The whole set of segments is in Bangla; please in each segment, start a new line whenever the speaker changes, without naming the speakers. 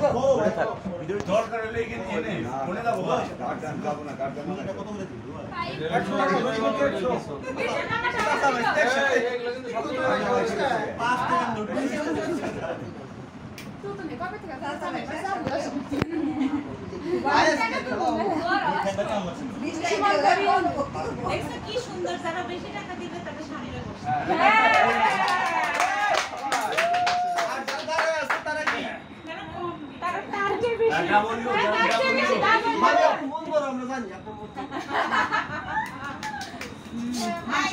দরকার হলে এখানে এনে ফোনে দাও বাবা গার্ডেন যাব না গার্ডেন কত করে দিল 100 টাকা 5 টাকা নোট তো তো নে কবে থেকে দাদা ভাই
দেখছো কি সুন্দর যারা বেশি টাকা দিবে তাদের শাড়িরে বসে আর যারা আছে তারা কি তারা টার্গেট বেশি টাকা বলিও মানে মন বড় আমরা জানি আপনার মন ভাই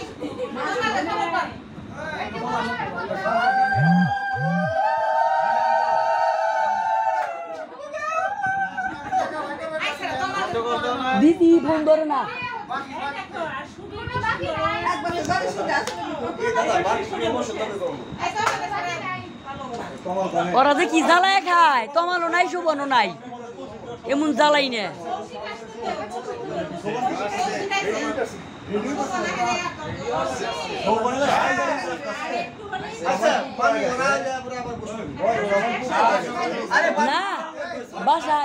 দিদি ফোন ধরে না ওরা যে কি জ্বালায় খায় তোমারও নাই শোভনও নাই এমন জ্বালাই না না বাসায়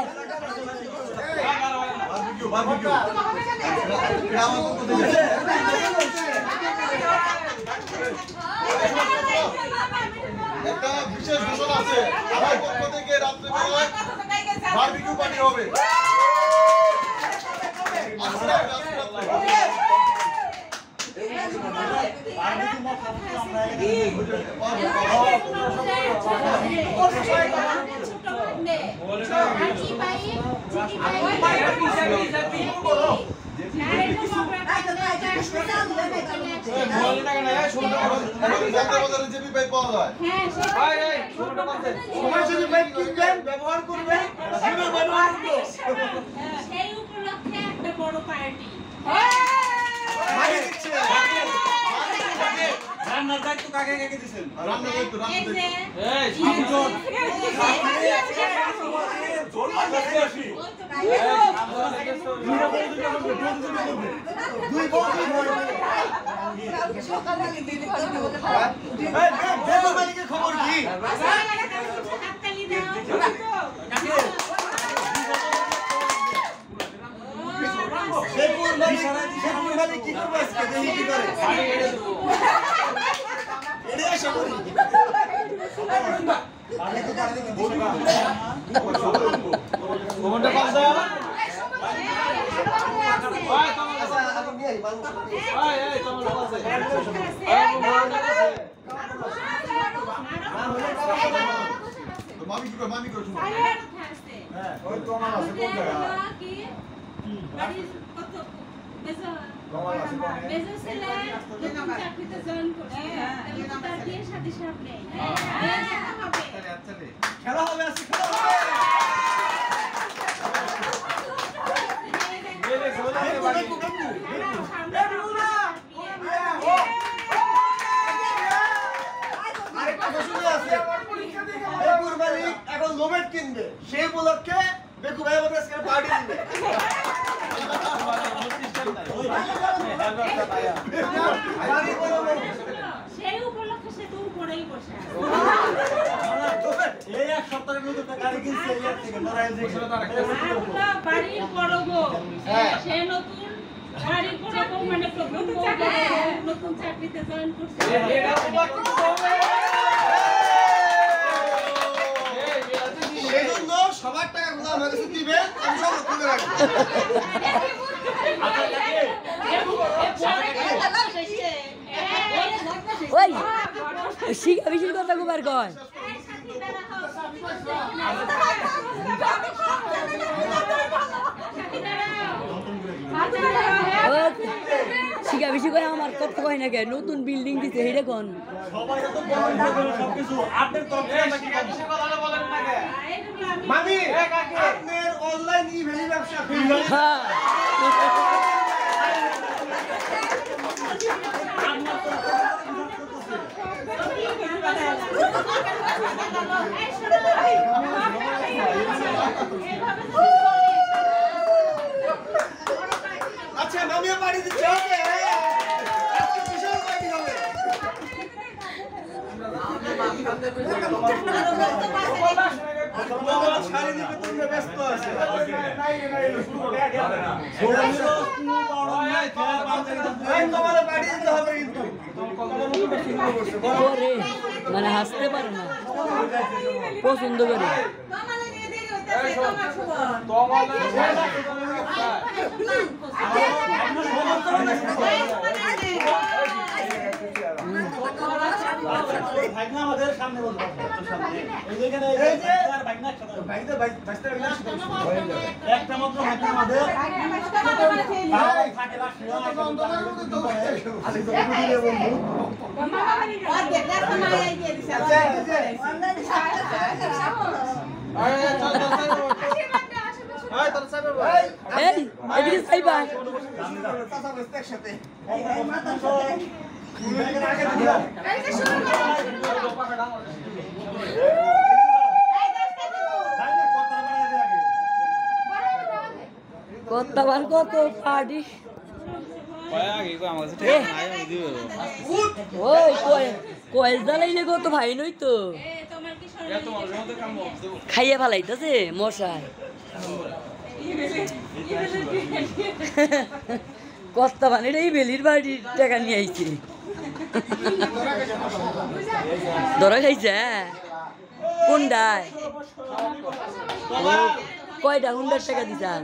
একটা বিশেষ ঘোষণা আছে আমার পক্ষ থেকে রাত্রে বেলায় বারবিকিউ পার্টি হবে ব্যবহার করবে
সেই উপলক্ষে একটা বড় পার্টি
রান্নার দায়িত্ব কাকে কাকে দিবেন রান্নার দায়িত্ব
এই
জোর লাগছে আসি দুই বছর
সকালে দিদি
বেগম মালিকের খবর কি
হাততালি দাও
বেগম মালিক কি করবে আজকে দেখি কি করে এড়ে আসে করি আরে তো পারলে কি বলবো কোনটা পাস দাও ওই তোমার কাছে আমি নিয়ে আই বালু এই তোমার কাছে মামি কি করে শুনো হ্যাঁ ওই তো আমার আছে কোন জায়গা
কি বাড়ি কত বেজা বেজা ছেলে নতুন চাকরিতে জয়েন করছে তার বিয়ে শাদী সব নেই
খেলা হবে আজকে খেলা হবে এখন লোমেট কিনবে সেই উপলক্ষে বেকু ভাই আমাদের আজকে পার্টি দিবে
সেই উপলক্ষে সে তো উপরেই বসে
এই এক সপ্তাহের মধ্যে গাড়ি কিনছে এই থেকে নরাইল থেকে
বাড়ির বড় বউ সে নতুন বাড়ির বড় বউ মানে প্রথম বউ নতুন চাকরিতে জয়েন করছে
সেজন্য সবার টাকাগুলো আমার কাছে দিবেন আমি সব তুলে রাখবো
ওই শিখা বিশির কথা কুমার কয় শিখা বেশি করে আমার কথা কয় না কে নতুন বিল্ডিং দিতে হেডে কোন
সবাই তো সবকিছু আপডেট তরফে শিখা বেশি কথা বলেন না কে মামি আপনার অনলাইন ই-ভ্যালি ব্যবসা
হ্যাঁ
আচ্ছা মামিও পার্টি দিচ্ছে ওকে আজকে বিশাল পার্টি হবে তোমার শাড়ি দিতে তুমি ব্যস্ত আছো তোমার বাড়ি দিতে হবে কিন্তু
করে মানে হাসতে পারে না পছন্দ করে
আমাদের সামনে একটা মাত্র আমাদের
এদিকে চাইবা কতবার কত পার্টি ওই কয়েল জ্বালাইলে কত ভাই নই তো খাইয়ে ফেলাইতেছে মশাই কস্তা বানিয়ে এই বেলির বাড়ির টাকা নিয়ে আইছে ধরা খাইছে কোনটায় কয়টা হুন্ডার টাকা দিছান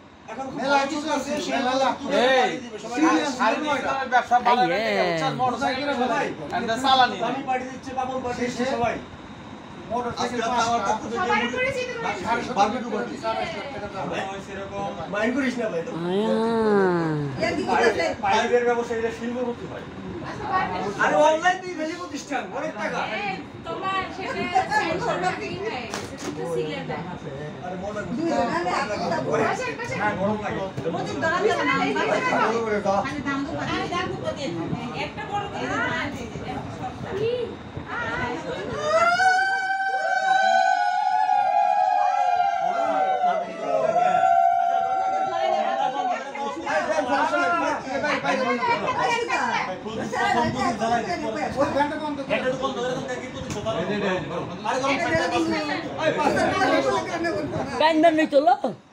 আরে অনলাইন তুই ভ্যালি প্রতিষ্ঠান অনেক টাকা
তোমার সেটা সেন্সর কি হয় সেটা সিলে দেয়
আরে মনে
হ্যাঁ গরম লাগে মোদি দরা দেন না মানে দাম তো পারে দাম তো দেন একটা বড় করে কি
কাইন্দার নই চলো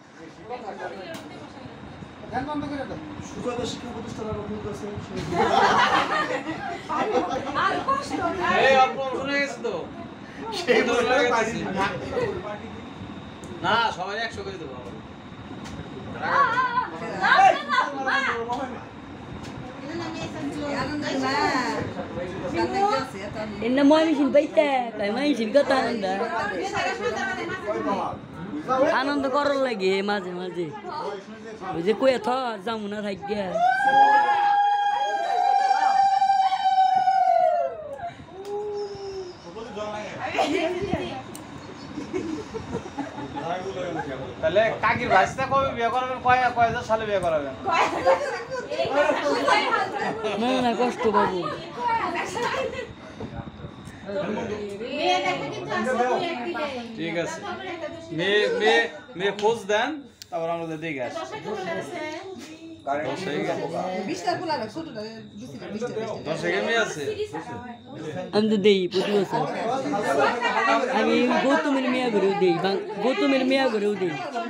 না সবাই 100 করে দেবো
এনে মই মেশিন পাইতে তাই মই মেশিন কত আনন্দ আনন্দ করার লাগে মাঝে মাঝে ওই যে কয়ে থ যামু না থাকি
তাহলে কাকির ভাইসটা কবে বিয়ে করবেন কয় সালে বিয়ে করাবেন
না না কষ্ট পাবো
ঠিক আছে মেয়ে খোঁজ দেন তারপর আমরা দেখে আসি মেয়ে আছে
আমি তো দেই প্রতি বছর আমি গৌতমের মেয়া ঘুরেও দেই গৌতমের মেয়া ঘুরেও দেই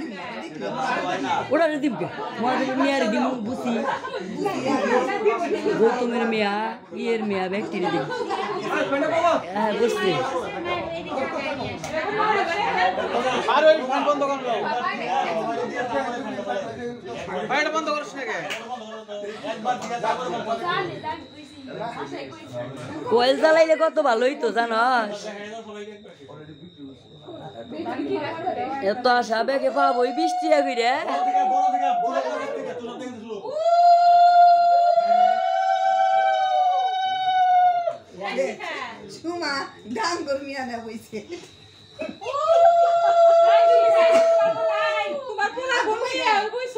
ওটা দিব মহাদেবের মেয়ার দিব বুঝি গৌতমের মেয়া ইয়ের মেয়া ব্যক্তির দিই হ্যাঁ বুঝছি
বন্ধ করলো বন্ধ করিস নাকি
কোয়েল জ্বালাইলে কত ভালোই তো জানস এত আশা বেগে পাবো ওই 20 টাকা করে
সুমা দাম গরমিয়া না বইছে
তোমার পুরা ঘুমিয়ে কইছো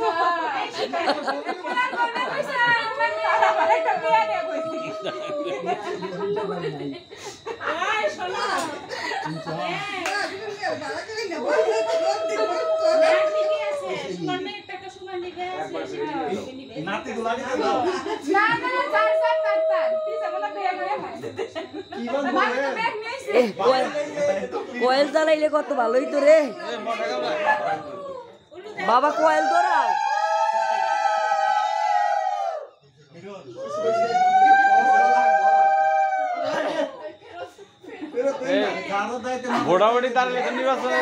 নিবে
নাতি গুলা দিতে দাও
না না চার চার তার পিছে বলা বেয়া হয়ে আছে
কি বলবো
ব্যাগ নিয়েছে
কয়েল চালাইলে কত ভালোই তো রে বাবা কয়েল ধরাও
ভোটাভুটি তার লেখা নির্বাচনে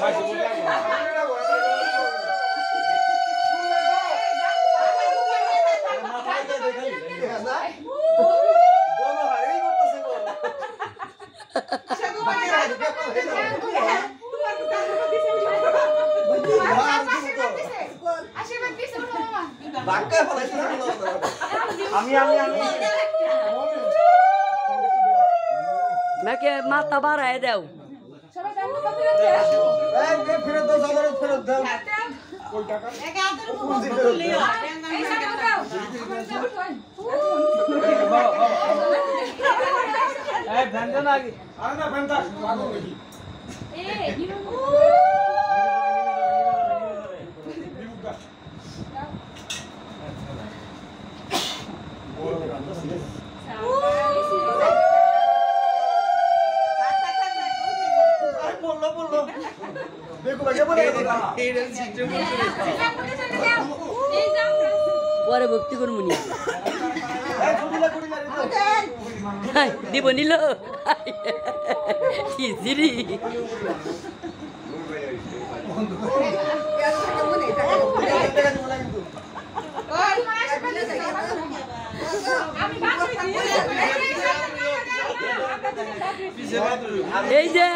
আশীর্বাদ দিছে মামা
আমি
মেকে মাথা বাড়ায় দাও
সবাই দাম কত দিয়েছে
এই ফেরত দাও জামানত ফেরত দাও কই টাকা
একে আদর করলি
এই সাথে দাও
এই ভ্যানজন আগে
আরে না ফেনটা পাগল নাকি
এ নিবো
বিবুকা আই বললো দেখো ভাই বলে
এইটার সিস্টেম
এই যাও
পরে ভক্তি করবো নি
এই কুড়িলা কুড়িলা
দিব নিল কি সিরি
আমি বাদ
এই যে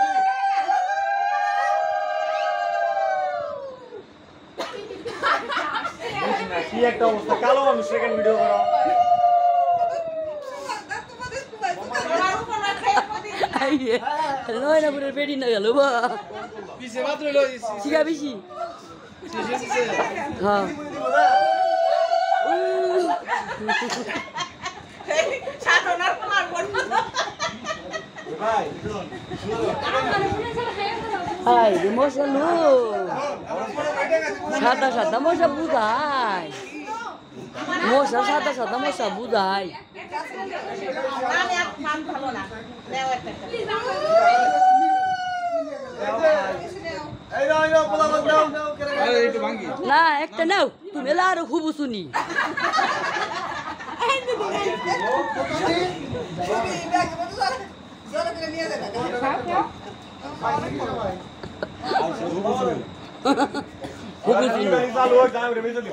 কি একটা অবস্থা কালো মানুষ সেকেন্ড ভিডিও করা
নয় না পুরো পেটি না গেল বা
পিছে মাত্র লই দিছি
শিখা বেশি
শেষে
হ্যাঁ
ভাই
হাই রে মশা লো সাদা সাদা মশা বুঝায় মশা সাদা সাদা মশা বুঝায়
এই নাও বলা দাও
আরে একটু ভাঙি
না একটা নাও তুমি আরো খুব শুনি খুব শুনি
চালু হয় দাও রে মেজলি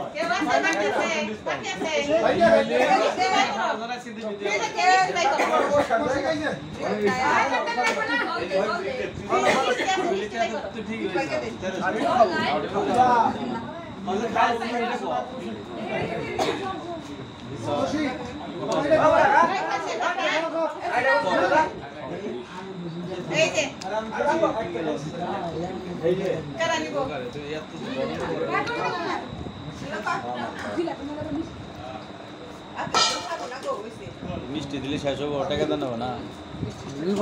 এই যে
এই যে
কারা নিব
মিষ্টি দিলে শেষ হবে টাকা দেন না
নিব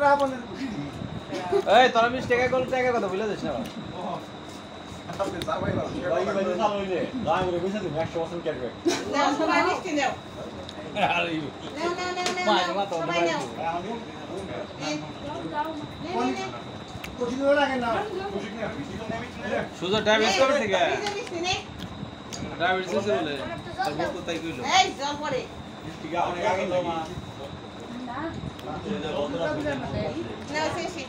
এই তোরা মিষ্টি টাকা কল টাকা কথা বলে দিস না
নাও সবাই মিষ্টি নাও
আরে
নাও নাও নাও নাও
মায়ের মা তো
সবাই নাও
সুজা ডায়াবেটিস করে থেকে
মিষ্টি নে
ডায়াবেটিস হয়েছে বলে তার বউ তো তাই কইলো
এই জল পড়ে নাও শেষে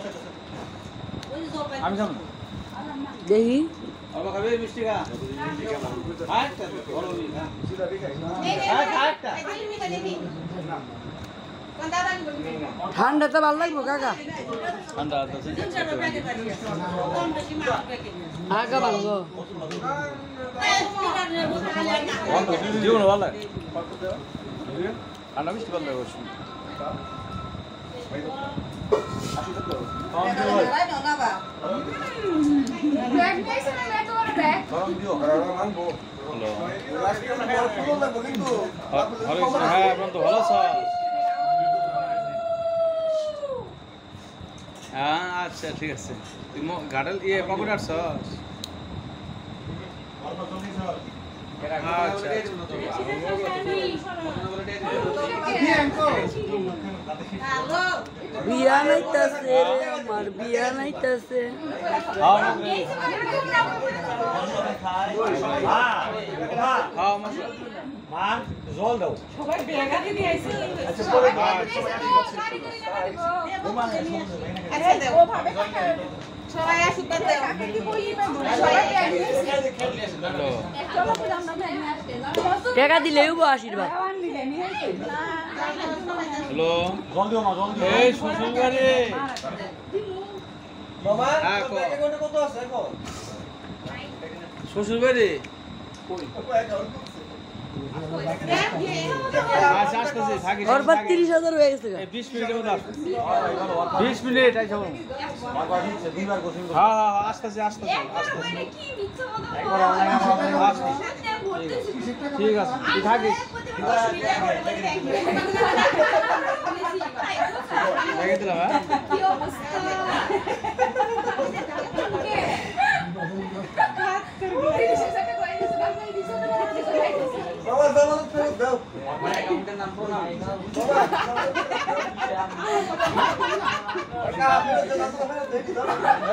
আমি যাবো
দেখি
বাবা খাবে মিষ্টি খা আরেকটা বড় নি খা
এই নে
আরেকটা
এই দিলি মিটা দেখি কোন দাদা নিব
ঠান্ডা তো ভালো লাগবো কাকা
ঠান্ডা আছে
কম বেশি মাছ প্যাকেট
আগা ভালো
জীবন ভালো লাগে ঠান্ডা মিষ্টি ভালো লাগে অবশ্য
ব্যাগ নিয়েছে না ব্যাগ ওর ব্যাগ
হ্যাঁ আপনার তো ভালো স্যার হ্যাঁ আচ্ছা ঠিক আছে তুই ঘাটাল ইয়ে পকেট আটছস আচ্ছা
বিয়া নাইতাছে আমার বিয়া নাইতাছে
মা জল দাও
সবাই বেগা দিদি আইছে
আচ্ছা পরে
ও ভাবে সবাই আশীর্বাদ দাও সবাই
টাকা দিলেও আশীর্বাদ
হ্যালো
জল দিও না জল দিও
এই শ্বশুর বাড়ি
মামা
হ্যাঁ, কো।
ব্যাগে কোনে কত আছে কো
শ্বশুর বাড়ি আচ্ছা আসতেছি থাকি
ওর 32,000 হয়ে গেছে গা।
20 মিনিটের মধ্যে আসতেছি 20 মিনিট আই যাবো
বারবার দিচ্ছে দুইবার গোসল করতে
হ্যাঁ হ্যাঁ আসতেছি আসতেছি
একবার অনলাইনে
ঠিক আছে তুই থাকিস দেখে দিলাম হ্যাঁ
বাবা দাও ফেরত দাও টাকা ফেরত দাও ফেরত দেখি দাও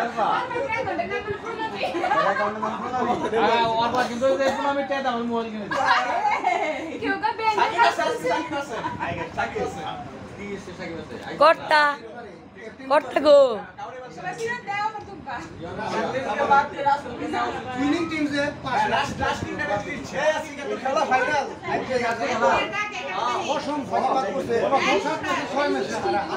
ওর কিন্তু দেখুন আমি টেটা আমার মোবাইল কিনে
কর্তা কর্তা গো
উইনিং টিম যে লাস্ট টিমটা দিচ্ছে খেলা ফাইনাল অসংখ্য ধন্যবাদ করছে 6 ম্যাচে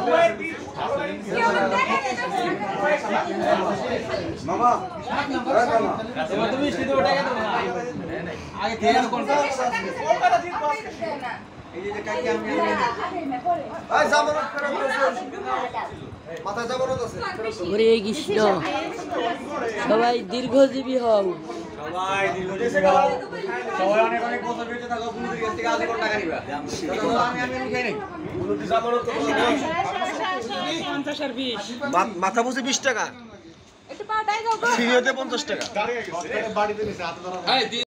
মামা
এবার তুমি সিধে ওটা গেছো না আগে থেকে কোন
কলকাতা জিতবে এই যে কাকি আমি এই জামানত ফেরত মাথা জামানত আছে
ওরে কৃষ্ণ সবাই দীর্ঘজীবী হও
সবাই দিলদেশে গেল সবাই অনেক অনেক বছর বেঁচে থাকো বুনুদের কাছ থেকে 1000 টাকা নিবা আমি খাই নাই বুনুদি জামানত কত
50 আর 20
মাথা বুঝে 20 টাকা
একটু পাটাই দাও
সিনিয়রতে 50 টাকা বাড়িতে নিছে হাতে ধরা